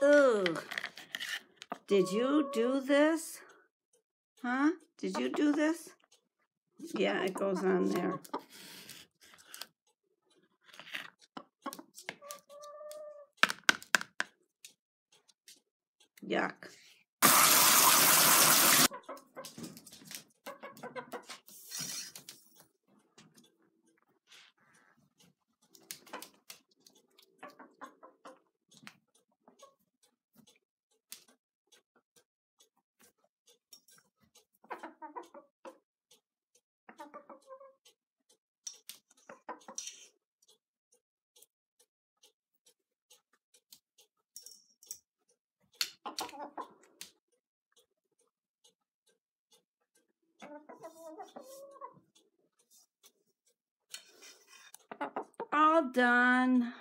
Ugh. Did you do this? Huh? Did you do this? Yeah, it goes on there. Yuck. All done.